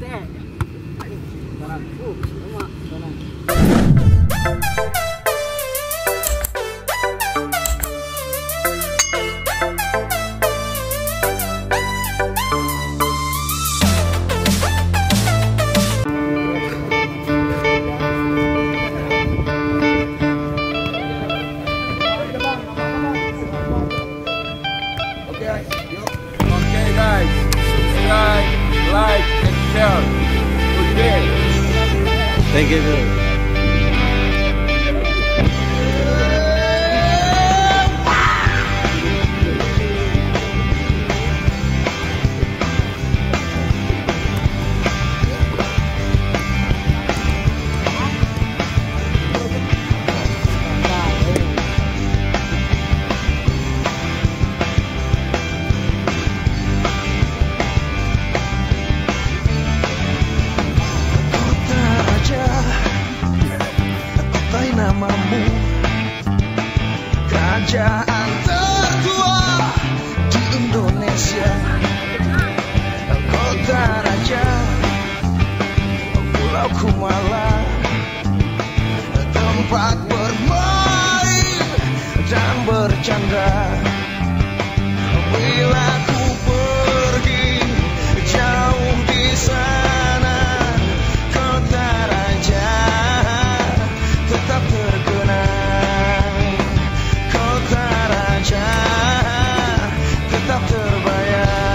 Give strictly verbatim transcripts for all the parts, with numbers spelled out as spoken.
teh. Sekarang, uh, semua. Sekarang. Like and share. Okay. Thank you. Namamu kerajaan tertua di Indonesia, kota raja Pulau Kumala, tempat bermain dan bercanda. Bila ku pergi jauh di sana, kota raja tetap terkenang, kota raja tetap terbayang.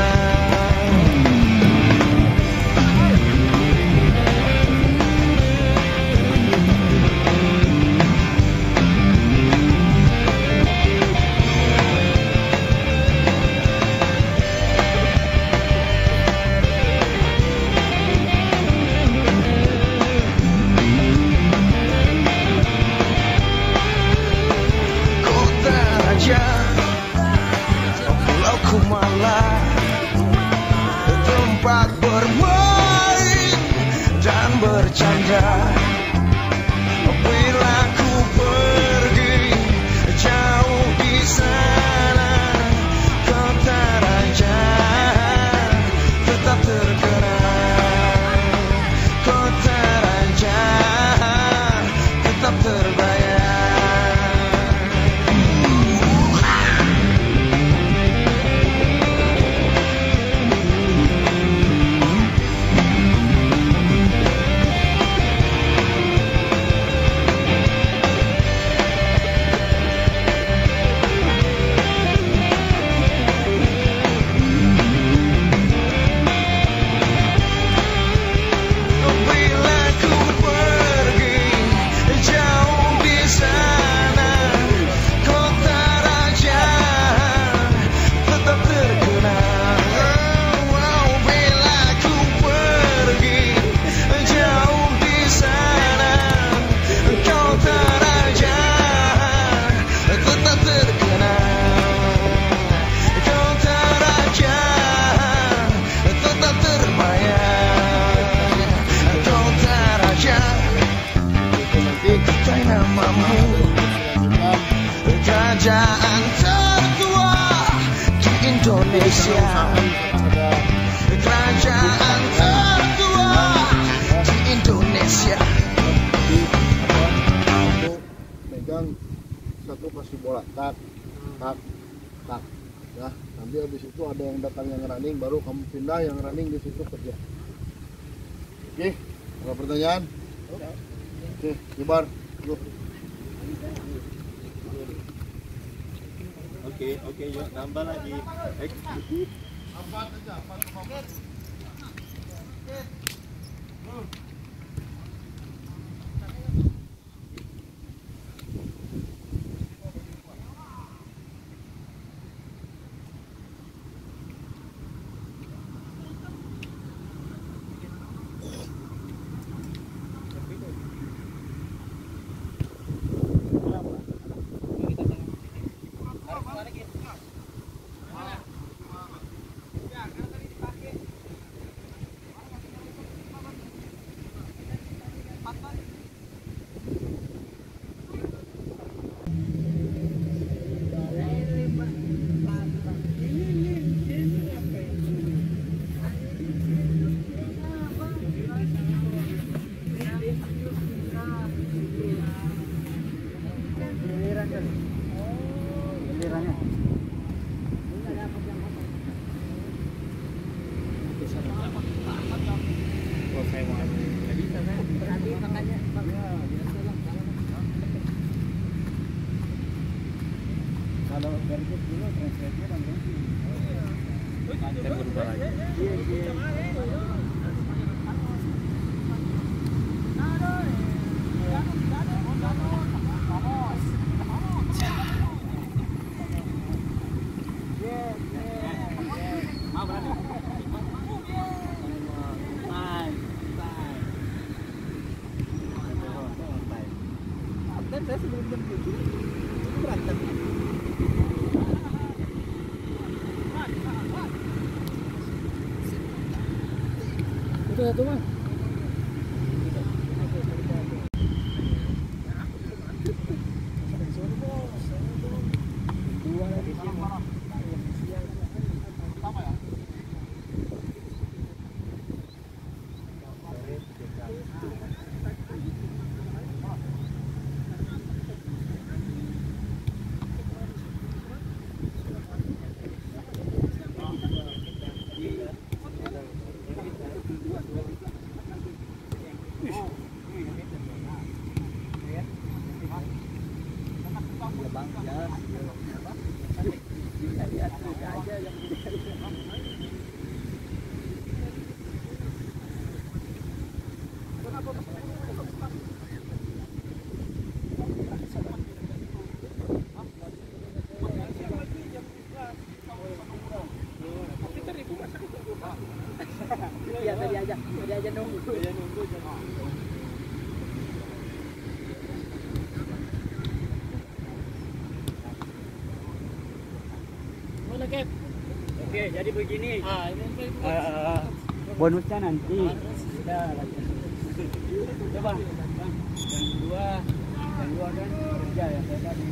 Pulau Kumala, tempat bermain dan bercanda. Bila ku pergi jauh di sana, kota raja tetap terkenang, kota raja tetap terbayang. Kerajaan tertua di Indonesia, kerajaan tertua di Indonesia. Megang satu kasih bola, tak, tak, tak, ya. Nanti habis itu ada yang datang yang running, baru kamu pindah yang running di situ kerja. Oke, ada pertanyaan? Oke, nyebar. Yuk. Oke, oke, yuk tambah lagi. Eksekutif. Empat aja, empat koma empat. Berarti makanya Kalau garget dulu translate-nya kan Konten berubah lagi. Iya, iya. saya sebelum jam tujuh itu berantem. Itu satu mas. Dua lagi siang. Sama ya. Iya tadi aja, tadi aja nunggu, tadi nunggu. Mana Kep? Oke, jadi begini. Ah, ini uh, bonusnya nanti. Sudah. Coba. Yang dua, yang dua kan kerja ya, saya tadi.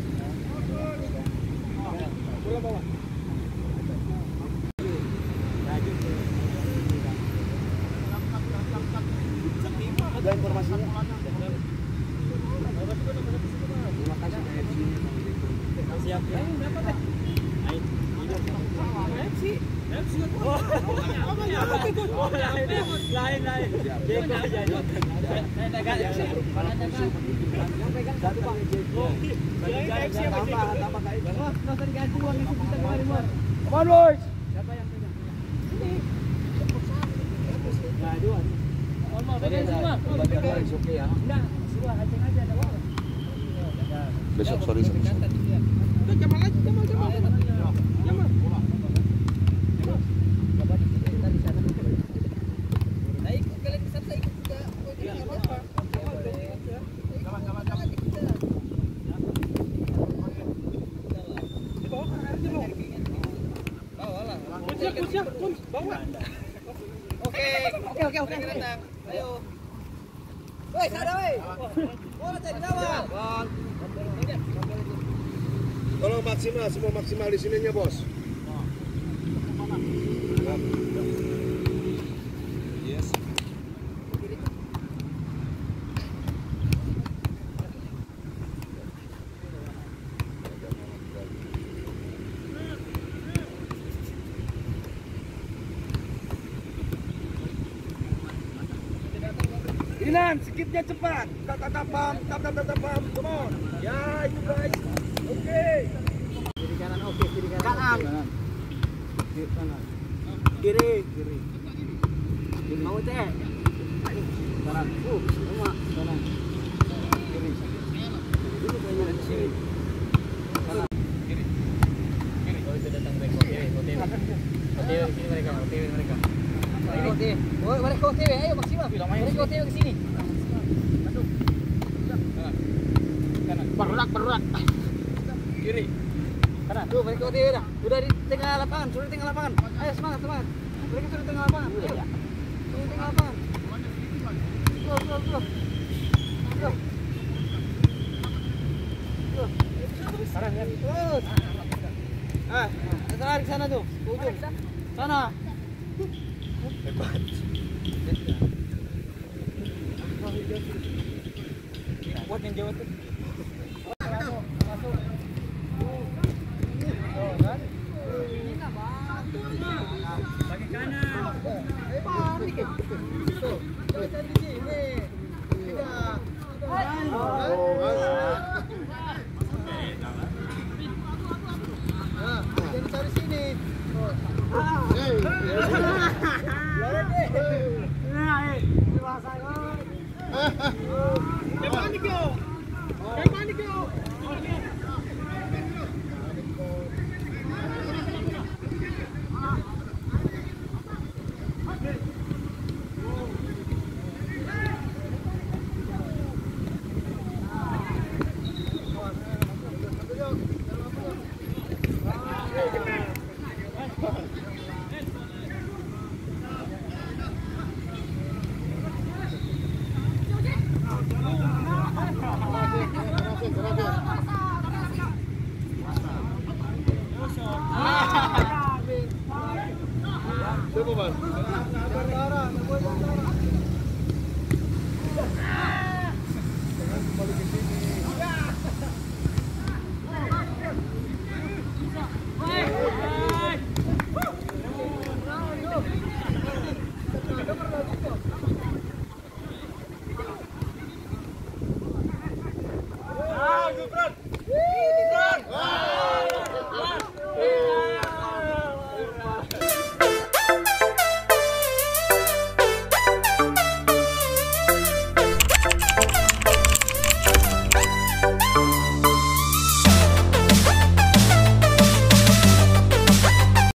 Bola bawah. Ada informasinya. Terima kasih. Siap ya. Berapa teh? Lain lain. Jeko jadi. Pegang satu Bang. Tambah tambah kain. Wah, nonton ganti uang itu kita kemarin, Bang. Come boys. Siapa yang pegang? Ini. Nah, dua. Mau pegang semua. Oke ya. Enggak, semua aceng aja ada uang. Besok sorry sorry. Udah Jamal aja, Jamal Jamal. Jamal. Bapak di sini kita di sana. Nah, ikut kalian di sana ikut juga. Iya, enggak apa-apa. Jamal Jamal Jamal kita. Di bawah kan aja mau. Bawa lah. Kunci kunci kunci bawa. Oke. Oke oke oke. Ayo. Woi, sana woi. Bola cek Jamal. Tolong maksimal, semua maksimal di sininya bos. Yes. Inan, skipnya cepat. Tap tap tap pam, tap tap tap pam. Come on. Ya, itu guys. Oke. Kiri kanan oke, kiri kanan. Kanan. Kiri kanan. Kiri, kiri. Kiri mau teh. Kanan. Uh, semua kanan. Kiri. Dulu banyak di sini. Kanan. Kiri. Kiri. Oh, itu datang mereka. Oke, oke. Oke, sini mereka. Oke, mereka. Oke. Oh, mereka oke, ayo maksimal. Mereka oke ke sini. Masuk. Kanan. Kanan. Berurak, berurak. Kiri. Kanan. Tuh, mereka udah udah. Udah di tengah lapangan, sudah di tengah lapangan. Ayo semangat, semangat. Mereka sudah di tengah lapangan. Ayo. Sudah di tengah lapangan. Go, go, go. Go. Go. Kanan ya. Terus. Ah, kita lari ke sana tuh. Ke ujung. Sana. Hebat. Buat yang jauh tuh. Bagi kanan. Tuh. Cari di sini. Tidak. Oh, kan? Nah, jadi cari sini. Hey. Lari deh. Nah, eh. Dewasa,